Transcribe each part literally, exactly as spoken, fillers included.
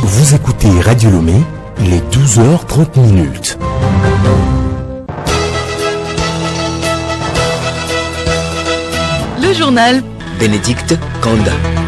Vous écoutez Radio Lomé, il est douze heures trente minutes. Le journal Bénédicte Kanda.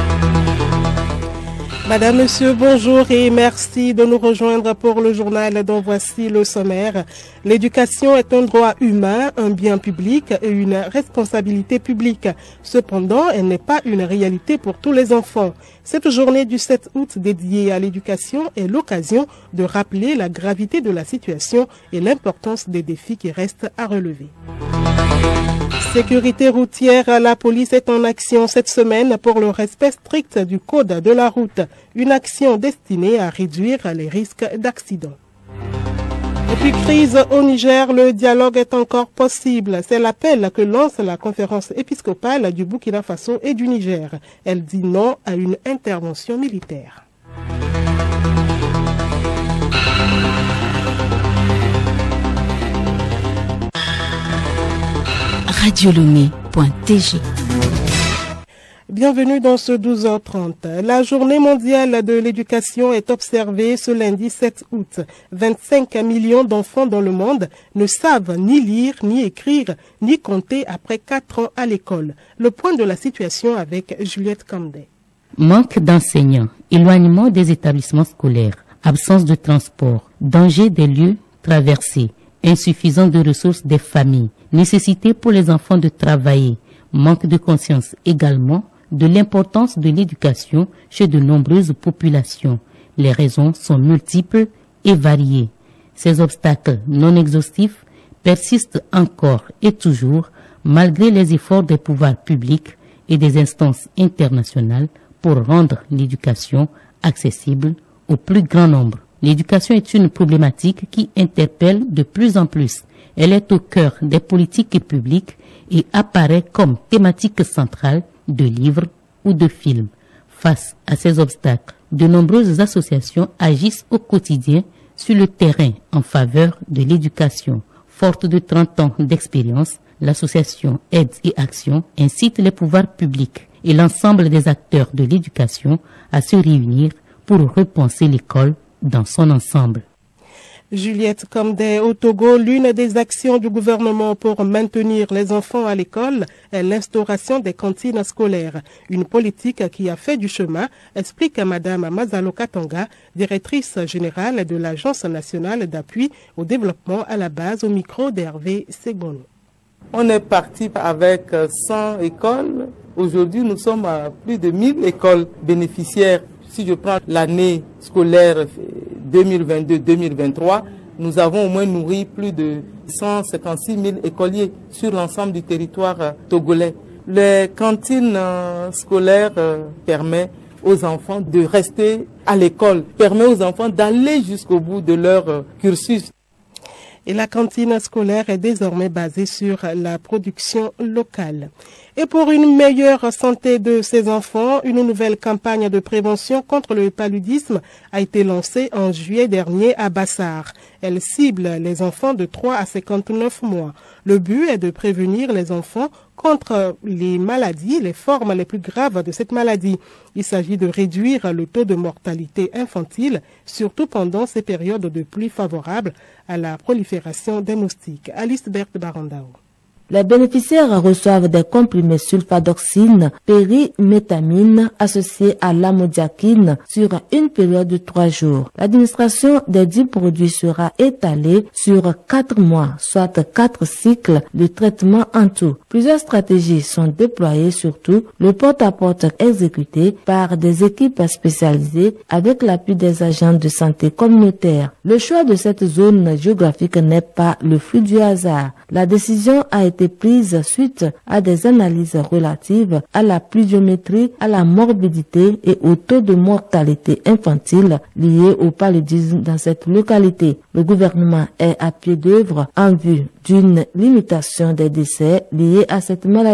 Madame, Monsieur, bonjour et merci de nous rejoindre pour le journal dont voici le sommaire. L'éducation est un droit humain, un bien public et une responsabilité publique. Cependant, elle n'est pas une réalité pour tous les enfants. Cette journée du sept août dédiée à l'éducation est l'occasion de rappeler la gravité de la situation et l'importance des défis qui restent à relever. Sécurité routière, la police est en action cette semaine pour le respect strict du code de la route. Une action destinée à réduire les risques d'accidents. Et puis crise au Niger, le dialogue est encore possible. C'est l'appel que lance la conférence épiscopale du Burkina Faso et du Niger. Elle dit non à une intervention militaire. radio lomé point t g. Bienvenue dans ce douze heures trente. La journée mondiale de l'éducation est observée ce lundi sept août. vingt-cinq millions d'enfants dans le monde ne savent ni lire, ni écrire, ni compter après quatre ans à l'école. Le point de la situation avec Juliette Kandé. Manque d'enseignants, éloignement des établissements scolaires, absence de transport, danger des lieux traversés, insuffisance de ressources des familles, nécessité pour les enfants de travailler, manque de conscience également de l'importance de l'éducation chez de nombreuses populations. Les raisons sont multiples et variées. Ces obstacles non exhaustifs persistent encore et toujours malgré les efforts des pouvoirs publics et des instances internationales pour rendre l'éducation accessible au plus grand nombre. L'éducation est une problématique qui interpelle de plus en plus. Elle est au cœur des politiques publiques et apparaît comme thématique centrale de livres ou de films. Face à ces obstacles, de nombreuses associations agissent au quotidien sur le terrain en faveur de l'éducation. Forte de trente ans d'expérience, l'association Aide et Action incite les pouvoirs publics et l'ensemble des acteurs de l'éducation à se réunir pour repenser l'école dans son ensemble. Juliette Kandé, au Togo, l'une des actions du gouvernement pour maintenir les enfants à l'école est l'instauration des cantines scolaires. Une politique qui a fait du chemin, explique Madame Mazalo Katanga, directrice générale de l'Agence nationale d'appui au développement à la base au micro d'Hervé Segon. On est parti avec cent écoles. Aujourd'hui, nous sommes à plus de mille écoles bénéficiaires. Si je prends l'année scolaire deux mille vingt-deux deux mille vingt-trois, nous avons au moins nourri plus de cent cinquante-six mille écoliers sur l'ensemble du territoire togolais. Les cantines scolaires permettent aux enfants de rester à l'école, permettent aux enfants d'aller jusqu'au bout de leur cursus. Et la cantine scolaire est désormais basée sur la production locale. Et pour une meilleure santé de ces enfants, une nouvelle campagne de prévention contre le paludisme a été lancée en juillet dernier à Bassar. Elle cible les enfants de trois à cinquante-neuf mois. Le but est de prévenir les enfants contre les maladies, les formes les plus graves de cette maladie. Il s'agit de réduire le taux de mortalité infantile, surtout pendant ces périodes de pluie favorables à la prolifération des moustiques. Alice Berthe Barandao. Les bénéficiaires reçoivent des comprimés sulfadoxine, périmétamine associés à l'amodiaquine sur une période de trois jours. L'administration des dix produits sera étalée sur quatre mois, soit quatre cycles de traitement en tout. Plusieurs stratégies sont déployées, surtout le porte-à-porte exécuté par des équipes spécialisées avec l'appui des agents de santé communautaire. Le choix de cette zone géographique n'est pas le fruit du hasard. La décision a été prise suite à des analyses relatives à la pluviométrie, à la morbidité et au taux de mortalité infantile lié au paludisme dans cette localité. Le gouvernement est à pied d'œuvre en vue d'une limitation des décès liés à cette maladie.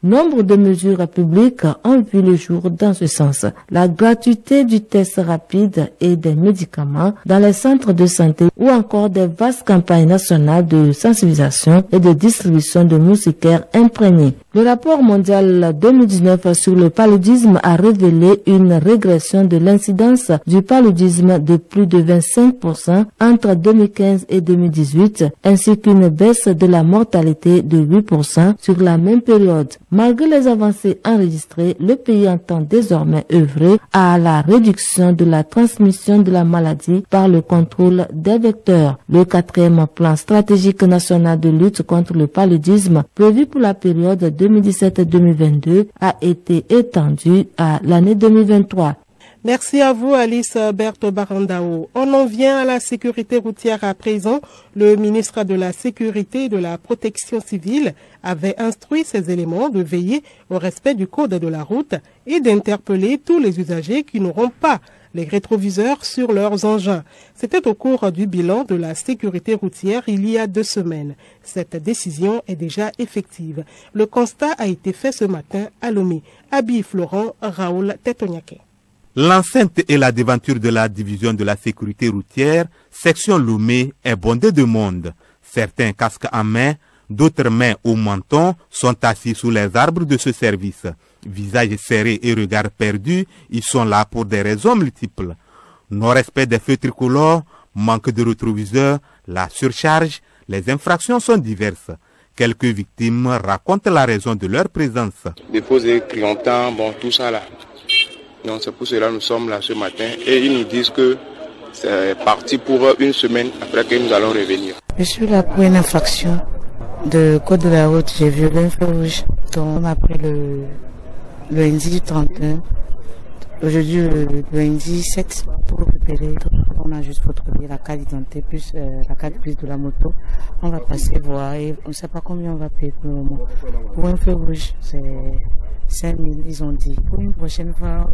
Nombre de mesures publiques ont vu le jour dans ce sens. La gratuité du test rapide et des médicaments dans les centres de santé ou encore des vastes campagnes nationales de sensibilisation et de distribution de moustiquaires imprégnés. Le rapport mondial deux mille dix-neuf sur le paludisme a révélé une régression de l'incidence du paludisme de plus de vingt-cinq pour cent entre deux mille quinze et deux mille dix-huit, ainsi qu'une baisse de la mortalité de huit pour cent sur la même période. Malgré les avancées enregistrées, le pays entend désormais œuvrer à la réduction de la transmission de la maladie par le contrôle des vecteurs. Le quatrième plan stratégique national de lutte contre le paludisme, prévu pour la période deux mille dix-sept deux mille vingt-deux, a été étendu à l'année deux mille vingt-trois. Merci à vous, Alice Berthe Barandao. On en vient à la sécurité routière à présent. Le ministre de la Sécurité et de la Protection civile avait instruit ses éléments de veiller au respect du code de la route et d'interpeller tous les usagers qui n'auront pas les rétroviseurs sur leurs engins. C'était au cours du bilan de la sécurité routière il y a deux semaines. Cette décision est déjà effective. Le constat a été fait ce matin à Lomé. Abi Florent, Raoul Tetoniaké. L'enceinte et la devanture de la division de la sécurité routière, section Lomé, est bondée de monde. Certains casques en main, d'autres mains au menton, sont assis sous les arbres de ce service. Visages serrés et regards perdus, ils sont là pour des raisons multiples. Non-respect des feux tricolores, manque de rétroviseurs, la surcharge, les infractions sont diverses. Quelques victimes racontent la raison de leur présence. Déposer clignotant, bon, tout ça là. Donc c'est pour cela que nous sommes là ce matin et ils nous disent que c'est parti pour une semaine après que nous allons revenir. Je suis là pour une infraction de code de la route. J'ai violé un feu rouge. Donc on a pris le, le lundi trente et un. Aujourd'hui le, le lundi sept pour récupérer. On a juste photographié la carte d'identité plus euh, la carte grise de la moto. On va passer voir et on ne sait pas combien on va payer pour le moment. Pour un feu rouge, c'est cinq mille, ils ont dit. Pour une prochaine fois,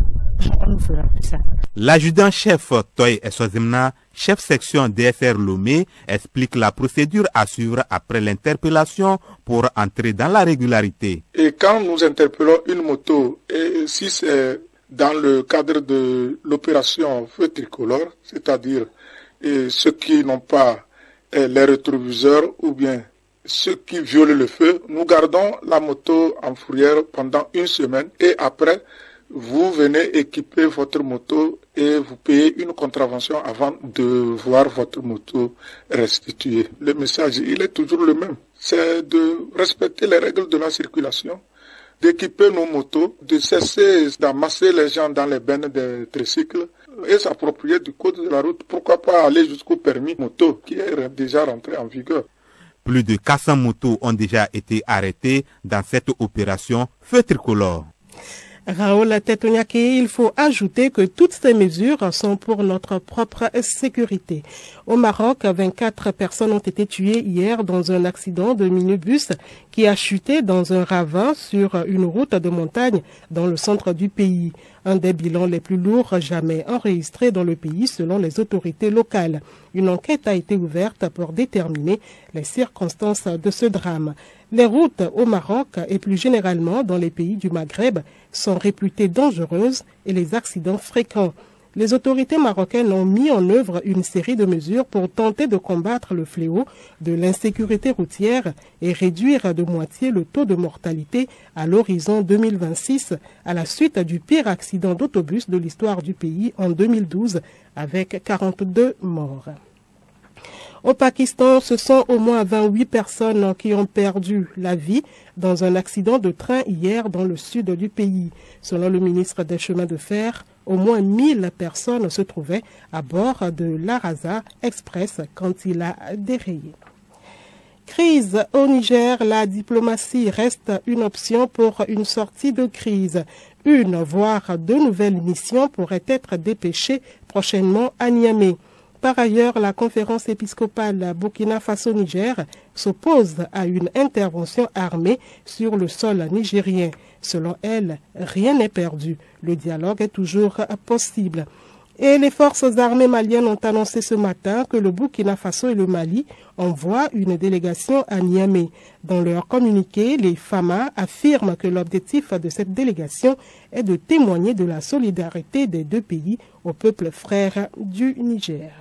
on fera plus ça. L'adjudant-chef Toy Eswazimna, chef section D S R Lomé, explique la procédure à suivre après l'interpellation pour entrer dans la régularité. Et quand nous interpellons une moto, et si c'est dans le cadre de l'opération feu tricolore, c'est-à-dire ceux qui n'ont pas eh, les rétroviseurs ou bien ceux qui violent le feu, nous gardons la moto en fourrière pendant une semaine et après, vous venez équiper votre moto et vous payez une contravention avant de voir votre moto restituée. Le message, il est toujours le même. C'est de respecter les règles de la circulation, d'équiper nos motos, de cesser d'amasser les gens dans les bennes des tricycles et s'approprier du code de la route. Pourquoi pas aller jusqu'au permis moto qui est déjà rentré en vigueur. Plus de quatre cents motos ont déjà été arrêtées dans cette opération feu tricolore. Raoul Tetoniaké, il faut ajouter que toutes ces mesures sont pour notre propre sécurité. Au Maroc, vingt-quatre personnes ont été tuées hier dans un accident de minibus qui a chuté dans un ravin sur une route de montagne dans le centre du pays. Un des bilans les plus lourds jamais enregistrés dans le pays selon les autorités locales. Une enquête a été ouverte pour déterminer les circonstances de ce drame. Les routes au Maroc et plus généralement dans les pays du Maghreb sont réputées dangereuses et les accidents fréquents. Les autorités marocaines ont mis en œuvre une série de mesures pour tenter de combattre le fléau de l'insécurité routière et réduire de moitié le taux de mortalité à l'horizon deux mille vingt-six à la suite du pire accident d'autobus de l'histoire du pays en deux mille douze avec quarante-deux morts. Au Pakistan, ce sont au moins vingt-huit personnes qui ont perdu la vie dans un accident de train hier dans le sud du pays. Selon le ministre des Chemins de Fer, au moins mille personnes se trouvaient à bord de l'Araza Express quand il a dérayé. Crise au Niger, la diplomatie reste une option pour une sortie de crise. Une, voire deux nouvelles missions pourraient être dépêchées prochainement à Niamey. Par ailleurs, la conférence épiscopale Burkina Faso-Niger s'oppose à une intervention armée sur le sol nigérien. Selon elle, rien n'est perdu. Le dialogue est toujours possible. Et les forces armées maliennes ont annoncé ce matin que le Burkina Faso et le Mali envoient une délégation à Niamey. Dans leur communiqué, les F A M A affirment que l'objectif de cette délégation est de témoigner de la solidarité des deux pays au peuple frère du Niger.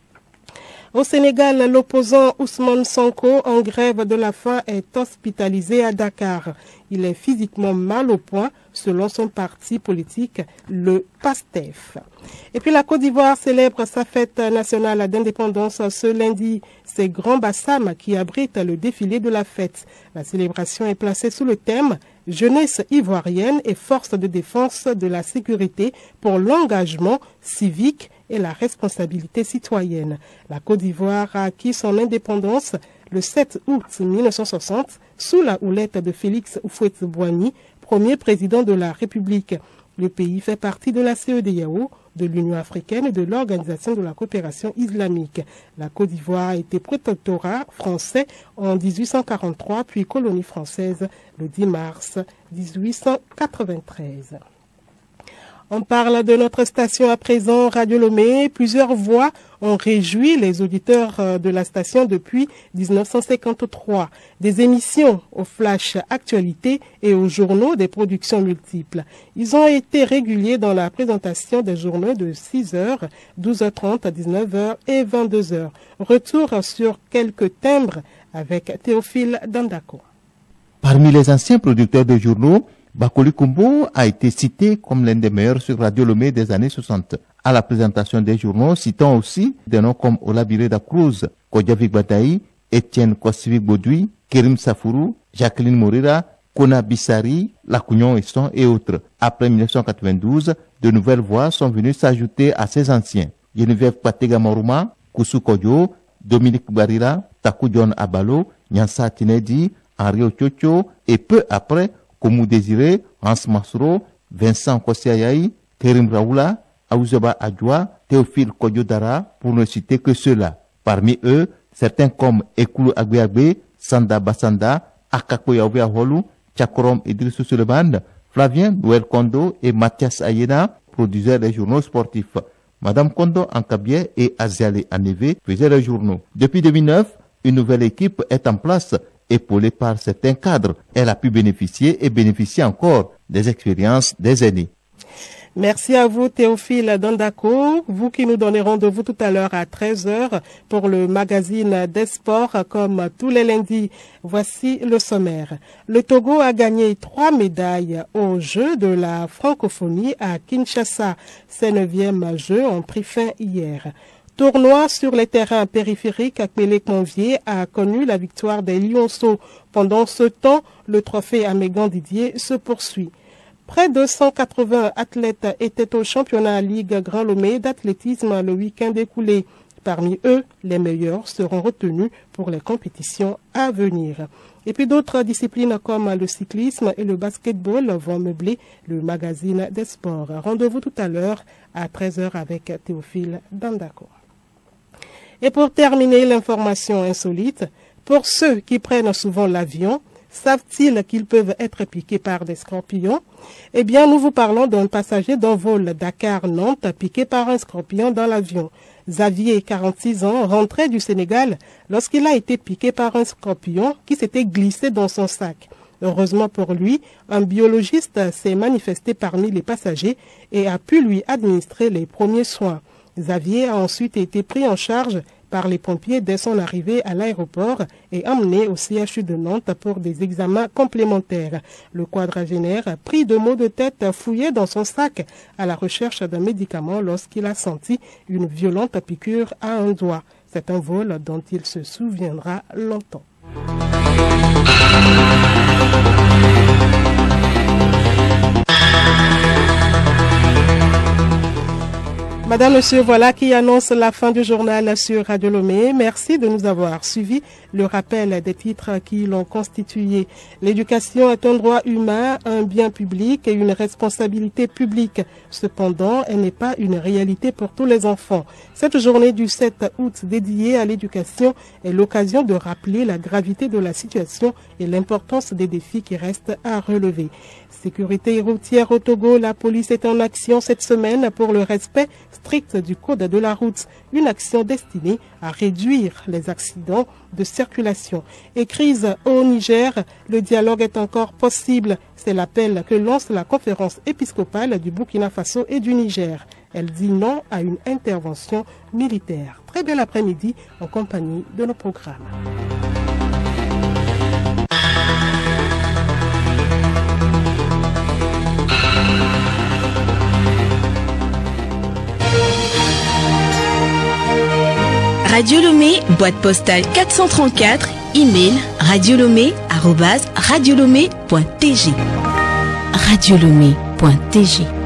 Au Sénégal, l'opposant Ousmane Sonko, en grève de la faim, est hospitalisé à Dakar. Il est physiquement mal au point, selon son parti politique, le PASTEF. Et puis la Côte d'Ivoire célèbre sa fête nationale d'indépendance ce lundi. C'est Grand Bassam qui abrite le défilé de la fête. La célébration est placée sous le thème « Jeunesse ivoirienne et force de défense de la sécurité pour l'engagement civique et la responsabilité citoyenne ». La Côte d'Ivoire a acquis son indépendance le sept août mille neuf cent soixante sous la houlette de Félix Houphouët-Boigny, premier président de la République. Le pays fait partie de la C E D E A O, de l'Union africaine et de l'Organisation de la coopération islamique. La Côte d'Ivoire a été protectorat français en mille huit cent quarante-trois, puis colonie française le dix mars mille huit cent quatre-vingt-treize. On parle de notre station à présent, Radio Lomé. Plusieurs voix ont réjoui les auditeurs de la station depuis mille neuf cent cinquante-trois. Des émissions au flash actualité et aux journaux des productions multiples. Ils ont été réguliers dans la présentation des journaux de six heures, douze heures trente, dix-neuf heures et vingt-deux heures. Retour sur quelques timbres avec Théophile Dandako. Parmi les anciens producteurs de journaux, Bakoli Kumbo a été cité comme l'un des meilleurs sur Radio Lomé des années soixante. À la présentation des journaux, citant aussi des noms comme Olabire da Cruz, Kodjavik Bataï, Étienne Kosivik Baudouin, Kérim Safourou, Jacqueline Morira, Kona Bissari, Lacugnon Esson et autres. Après mille neuf cent quatre-vingt-douze, de nouvelles voix sont venues s'ajouter à ces anciens. Geneviève Patega Moruma, Koussou Kodjo, Dominique Barira, Takou John Abalo, Nyansa Tinedi, Henri Ochocho et peu après, Komou Désiré, Hans Masro, Vincent Kosiayaï, Kerim Raoula, Aouzeba Adjoua, Théophile Kodjodara, pour ne citer que ceux-là. Parmi eux, certains comme Ekoulou Agbeagbe, Sanda Bassanda, Akako Yaouya Holou, Tchakorom Idrissou Suleman, Flavien Nouel Kondo et Mathias Ayena produisaient les journaux sportifs. Madame Kondo Ankabier et Aziale Aneve faisaient les journaux. Depuis deux mille neuf, une nouvelle équipe est en place. Épaulée par certains cadres, elle a pu bénéficier et bénéficier encore des expériences des aînés. Merci à vous Théophile Dandako, vous qui nous donnez rendez-vous tout à l'heure à treize heures pour le magazine des sports comme tous les lundis. Voici le sommaire. Le Togo a gagné trois médailles aux Jeux de la francophonie à Kinshasa. Ces neuvièmes Jeux ont pris fin hier. Tournoi sur les terrains périphériques à Kpélé-Convier a connu la victoire des Lionceaux. Pendant ce temps, le trophée Amégan Didier se poursuit. Près de cent quatre-vingts athlètes étaient au championnat Ligue Grand Lomé d'athlétisme le week-end écoulé. Parmi eux, les meilleurs seront retenus pour les compétitions à venir. Et puis d'autres disciplines comme le cyclisme et le basketball vont meubler le magazine des sports. Rendez-vous tout à l'heure à treize heures avec Théophile Dandako. Et pour terminer l'information insolite, pour ceux qui prennent souvent l'avion, savent-ils qu'ils peuvent être piqués par des scorpions? Eh bien, nous vous parlons d'un passager d'un vol Dakar-Nantes piqué par un scorpion dans l'avion. Xavier, quarante-six ans, rentrait du Sénégal lorsqu'il a été piqué par un scorpion qui s'était glissé dans son sac. Heureusement pour lui, un biologiste s'est manifesté parmi les passagers et a pu lui administrer les premiers soins. Xavier a ensuite été pris en charge par les pompiers dès son arrivée à l'aéroport et emmené au C H U de Nantes pour des examens complémentaires. Le quadragénaire, pris de maux de tête, fouillait dans son sac à la recherche d'un médicament lorsqu'il a senti une violente piqûre à un doigt. C'est un vol dont il se souviendra longtemps. Madame, Monsieur, voilà qui annonce la fin du journal sur Radio Lomé. Merci de nous avoir suivis. Le rappel des titres qui l'ont constitué. L'éducation est un droit humain, un bien public et une responsabilité publique. Cependant, elle n'est pas une réalité pour tous les enfants. Cette journée du sept août dédiée à l'éducation est l'occasion de rappeler la gravité de la situation et l'importance des défis qui restent à relever. Sécurité routière au Togo, la police est en action cette semaine pour le respect stricte du code de la route, une action destinée à réduire les accidents de circulation. Et crise au Niger, le dialogue est encore possible. C'est l'appel que lance la conférence épiscopale du Burkina Faso et du Niger. Elle dit non à une intervention militaire. Très bel après-midi en compagnie de nos programmes. Radio Lomé, boîte postale quatre cent trente-quatre, email radiolomé arobase radiolomé point t g. radiolomé point t g